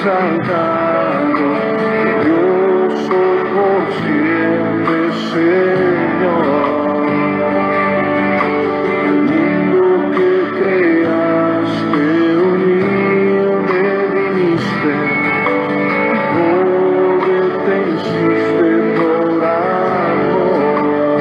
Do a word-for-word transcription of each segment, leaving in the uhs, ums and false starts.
exaltado, glorioso por siempre, Señor. El mundo que creaste, humilde viniste, pobre te hiciste por amor.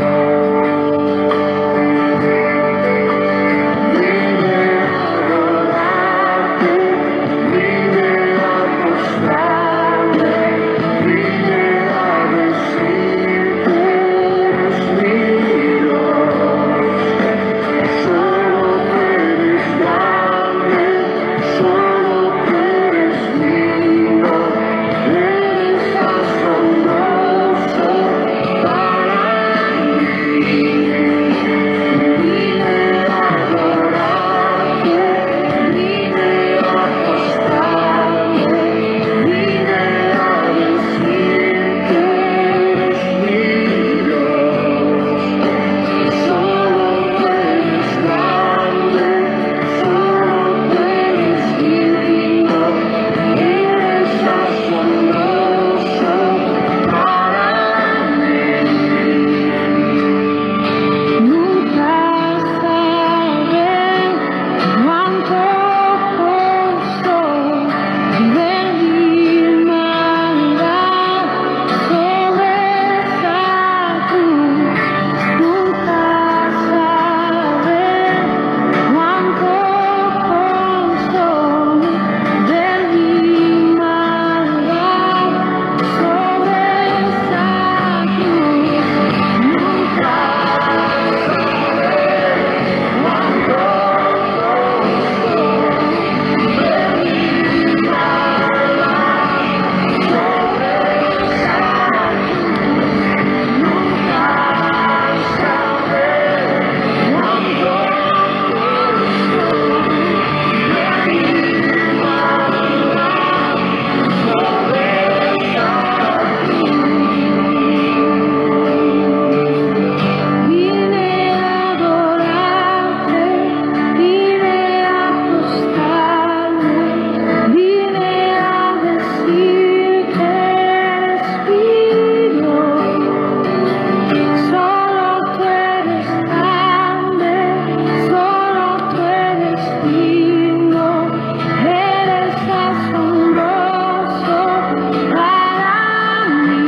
Vine a adorarte, vine a postrarme, vine a decir que eres mi Dios. Solo tú eres grande, solo tú eres lindo, eres asombroso para mí. Vine a adorarte, vine a postrarme, vine a decir que eres mi Dios. Solo tú eres grande, solo tú eres lindo, eres asombroso para mí. Nunca sabré cuánto costó ver mi maldad sobre esa cruz. Nunca sabré cuánto costó ver mi maldad sobre esa cruz. Nunca vine a adorarte, vine a postrarme, vine a decir que eres mi Dios. Solo tú eres grande, solo tú eres lindo, eres asombroso para mí.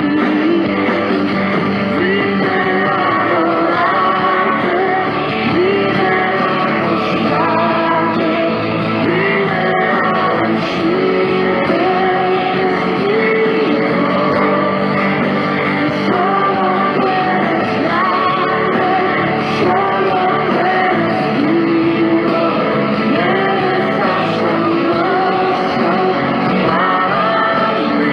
Vine a adorarte, vine a postrarme, vine a decir que eres mi Dios. Solo tú eres grande, solo tú eres lindo, eres asombroso para mí.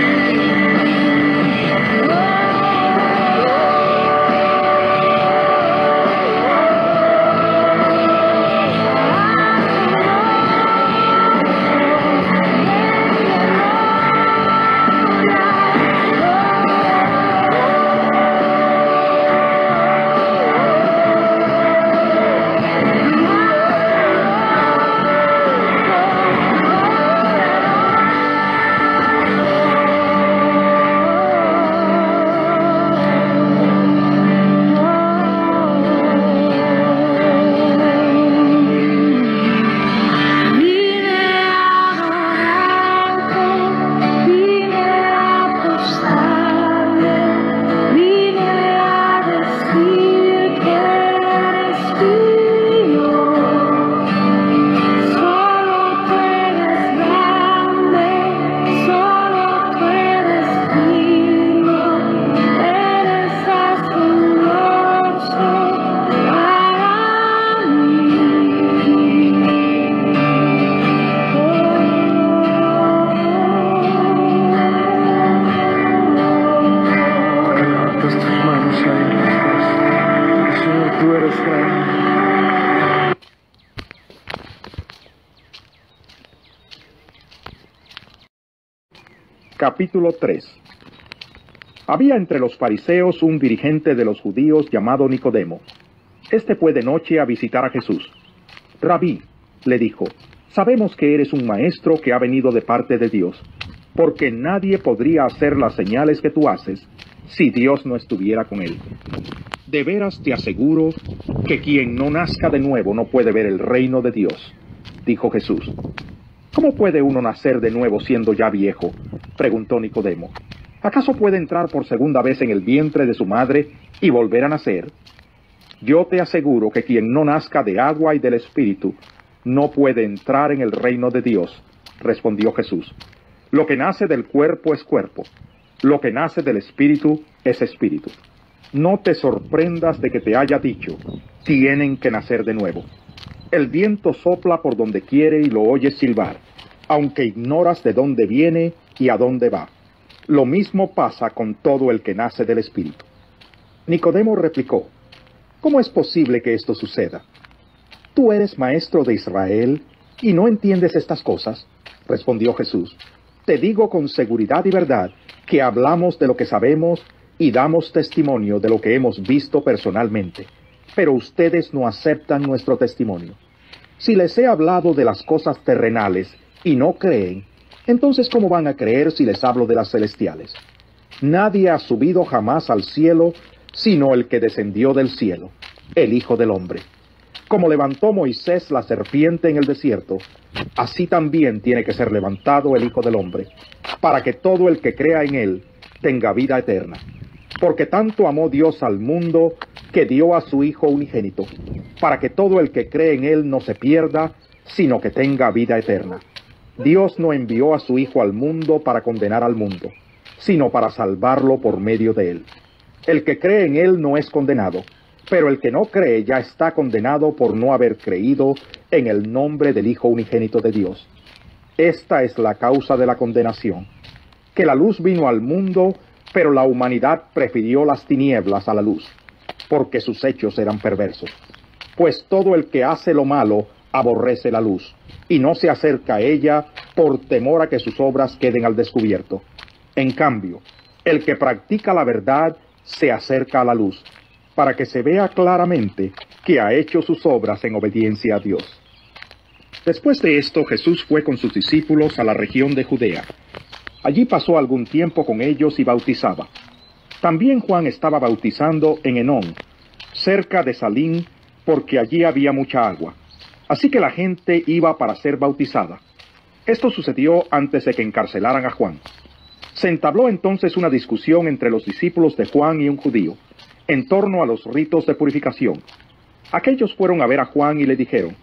Vine a adorarte, vine a postrarme, vine a decir que eres mi Dios. Solo tú eres grande, solo tú eres lindo, eres asombroso para mí. Levanta tus manos ahí, Señor, tú eres grande. Capítulo tres. Había entre los fariseos un dirigente de los judíos llamado Nicodemo. Este fue de noche a visitar a Jesús. Rabí, le dijo, Sabemos que eres un maestro que ha venido de parte de Dios, porque nadie podría hacer las señales que tú haces si Dios no estuviera con él. De veras te aseguro que quien no nazca de nuevo no puede ver el reino de Dios, dijo Jesús. ¿Cómo puede uno nacer de nuevo siendo ya viejo?, preguntó Nicodemo. ¿Acaso puede entrar por segunda vez en el vientre de su madre y volver a nacer? Yo te aseguro que quien no nazca de agua y del Espíritu no puede entrar en el reino de Dios, respondió Jesús. Lo que nace del cuerpo es cuerpo, lo que nace del Espíritu es Espíritu. No te sorprendas de que te haya dicho, tienen que nacer de nuevo. El viento sopla por donde quiere y lo oyes silbar, aunque ignoras de dónde viene y a dónde va. Lo mismo pasa con todo el que nace del Espíritu. Nicodemo replicó, ¿cómo es posible que esto suceda? ¿Tú eres maestro de Israel y no entiendes estas cosas? Respondió Jesús. Te digo con seguridad y verdad que hablamos de lo que sabemos y damos testimonio de lo que hemos visto personalmente, pero ustedes no aceptan nuestro testimonio. Si les he hablado de las cosas terrenales y no creen, entonces ¿cómo van a creer si les hablo de las celestiales? Nadie ha subido jamás al cielo sino el que descendió del cielo, el Hijo del Hombre. Como levantó Moisés la serpiente en el desierto, así también tiene que ser levantado el Hijo del Hombre, para que todo el que crea en él tenga vida eterna. Porque tanto amó Dios al mundo, que dio a su Hijo unigénito, para que todo el que cree en él no se pierda, sino que tenga vida eterna. Dios no envió a su Hijo al mundo para condenar al mundo, sino para salvarlo por medio de él. El que cree en él no es condenado, pero el que no cree ya está condenado por no haber creído en el nombre del Hijo unigénito de Dios. Esta es la causa de la condenación, que la luz vino al mundo, pero la humanidad prefirió las tinieblas a la luz, porque sus hechos eran perversos. Pues todo el que hace lo malo aborrece la luz, y no se acerca a ella por temor a que sus obras queden al descubierto. En cambio, el que practica la verdad se acerca a la luz, para que se vea claramente que ha hecho sus obras en obediencia a Dios. Después de esto, Jesús fue con sus discípulos a la región de Judea. Allí pasó algún tiempo con ellos y bautizaba. También Juan estaba bautizando en Enón, cerca de Salim, porque allí había mucha agua. Así que la gente iba para ser bautizada. Esto sucedió antes de que encarcelaran a Juan. Se entabló entonces una discusión entre los discípulos de Juan y un judío, en torno a los ritos de purificación. Aquellos fueron a ver a Juan y le dijeron,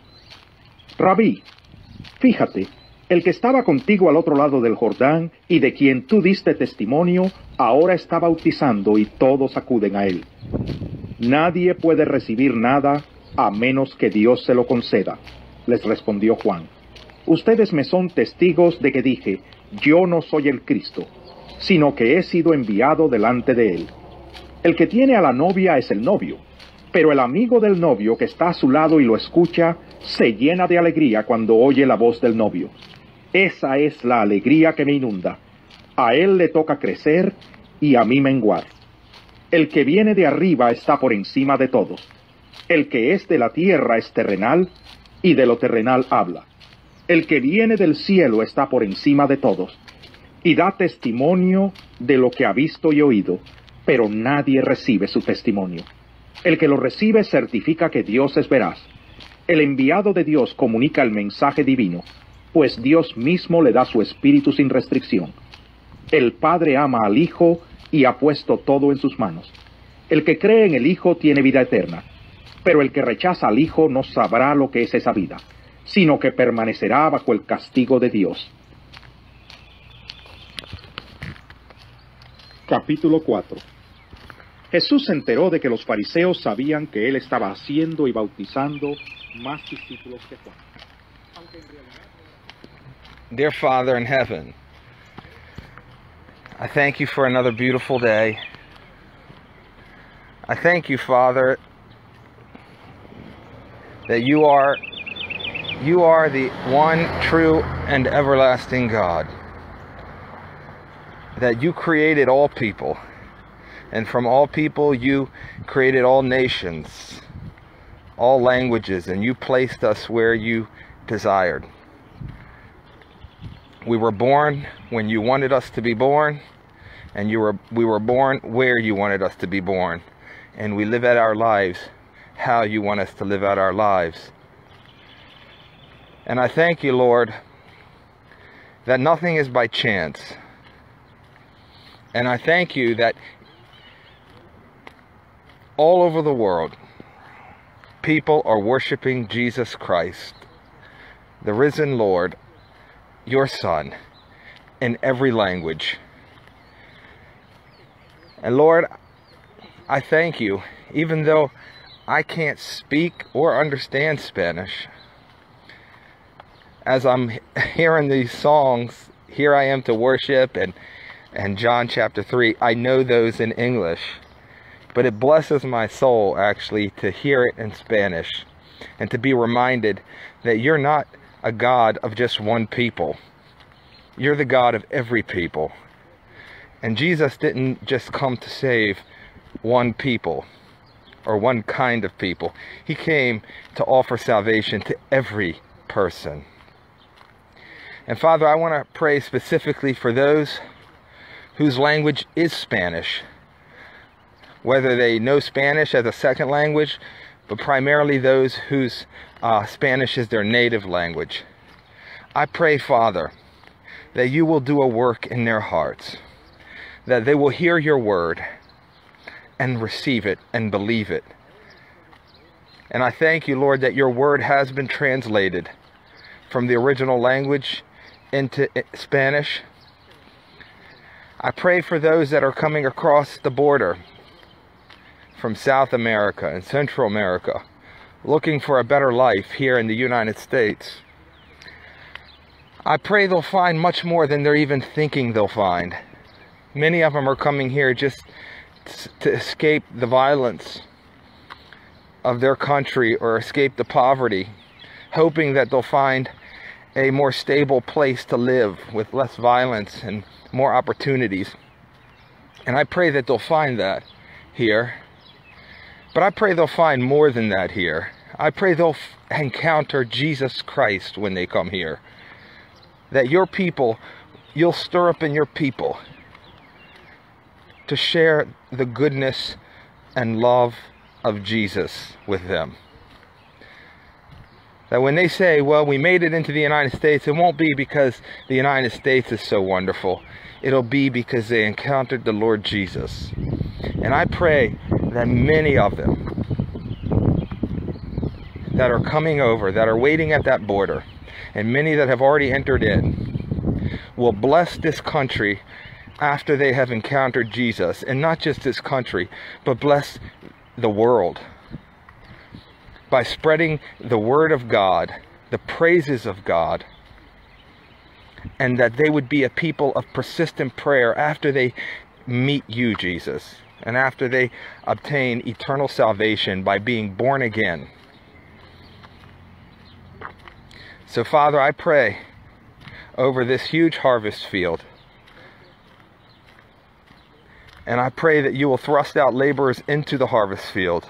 Rabí, fíjate, el que estaba contigo al otro lado del Jordán y de quien tú diste testimonio, ahora está bautizando y todos acuden a él. Nadie puede recibir nada a menos que Dios se lo conceda, les respondió Juan. Ustedes me son testigos de que dije, yo no soy el Cristo, sino que he sido enviado delante de él. El que tiene a la novia es el novio, pero el amigo del novio que está a su lado y lo escucha, se llena de alegría cuando oye la voz del novio. Esa es la alegría que me inunda. A él le toca crecer y a mí menguar. El que viene de arriba está por encima de todos. El que es de la tierra es terrenal, y de lo terrenal habla. El que viene del cielo está por encima de todos, y da testimonio de lo que ha visto y oído, pero nadie recibe su testimonio. El que lo recibe certifica que Dios es veraz. El enviado de Dios comunica el mensaje divino, pues Dios mismo le da su espíritu sin restricción. El Padre ama al Hijo y ha puesto todo en sus manos. El que cree en el Hijo tiene vida eterna, pero el que rechaza al Hijo no sabrá lo que es esa vida, sino que permanecerá bajo el castigo de Dios. Capítulo cuatro. Jesús se enteró de que los fariseos sabían que él estaba haciendo y bautizando más discípulos que Juan. Dear Father in heaven, I thank you for another beautiful day. I thank you, Father, that you are you are the one true and everlasting God. That you created all people, and from all people you created all nations, all languages, and you placed us where you desired. We were born when you wanted us to be born, and you were we were born where you wanted us to be born, and we live out our lives how you want us to live out our lives. And I thank you, Lord, that nothing is by chance. And I thank you that all over the world, people are worshiping Jesus Christ, the risen Lord, your Son, in every language. And Lord, I thank you, even though I can't speak or understand Spanish. As I'm hearing these songs, Here I Am to Worship and, and John chapter three, I know those in English. But it blesses my soul, actually, to hear it in Spanish and to be reminded that you're not a God of just one people. You're the God of every people. And Jesus didn't just come to save one people or one kind of people. He came to offer salvation to every person. And Father, I want to pray specifically for those whose language is Spanish, whether they know Spanish as a second language, but primarily those whose uh, Spanish is their native language. I pray, Father, that you will do a work in their hearts, that they will hear your word and receive it and believe it. And I thank you, Lord, that your word has been translated from the original language into Spanish. I pray for those that are coming across the border from South America and Central America, looking for a better life here in the United States. I pray they'll find much more than they're even thinking they'll find. Many of them are coming here just to escape the violence of their country or escape the poverty, hoping that they'll find a more stable place to live with less violence and more opportunities. And I pray that they'll find that here. But I pray they'll find more than that here. I pray they'll encounter Jesus Christ when they come here. That your people, you'll stir up in your people to share the goodness and love of Jesus with them. That when they say, well, we made it into the United States, it won't be because the United States is so wonderful. It'll be because they encountered the Lord Jesus. And I pray that many of them that are coming over, that are waiting at that border, and many that have already entered in, will bless this country after they have encountered Jesus. And not just this country, but bless the world by spreading the word of God, the praises of God, and that they would be a people of persistent prayer after they meet you, Jesus, and after they obtain eternal salvation by being born again. So, Father, I pray over this huge harvest field, and I pray that you will thrust out laborers into the harvest field.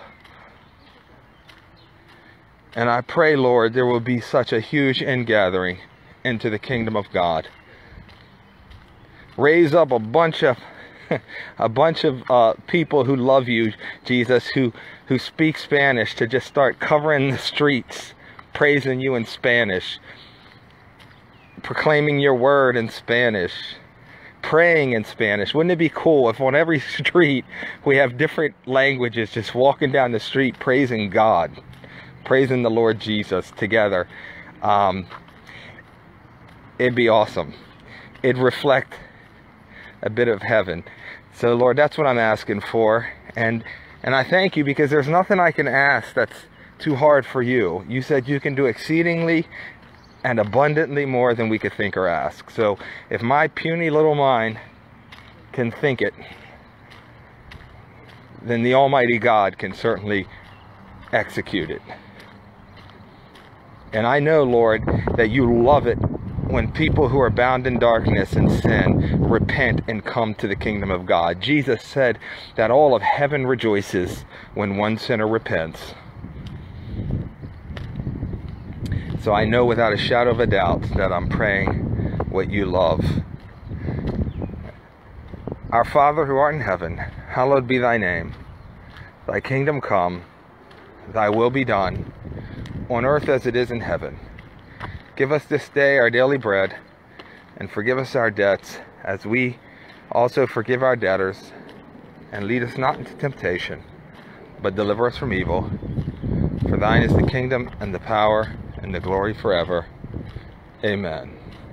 And I pray, Lord, there will be such a huge ingathering into the kingdom of God. Raise up a bunch of a bunch of uh, people who love you, Jesus, who who speak Spanish, to just start covering the streets, praising you in Spanish, proclaiming your word in Spanish, praying in Spanish. Wouldn't it be cool if on every street we have different languages just walking down the street praising God, praising the Lord Jesus together? Um, it'd be awesome. It'd reflect a bit of heaven. So, Lord, that's what I'm asking for. And and I thank you, because there's nothing I can ask that's too hard for you. You said you can do exceedingly and abundantly more than we could think or ask. So if my puny little mind can think it, then the Almighty God can certainly execute it. And I know, Lord, that you love it when people who are bound in darkness and sin repent and come to the kingdom of God. Jesus said that all of heaven rejoices when one sinner repents. So I know without a shadow of a doubt that I'm praying what you love. Our Father who art in heaven, hallowed be thy name. Thy kingdom come, thy will be done, on earth as it is in heaven. Give us this day our daily bread, and forgive us our debts, as we also forgive our debtors. And lead us not into temptation, but deliver us from evil. For thine is the kingdom, and the power, and the glory forever. Amen.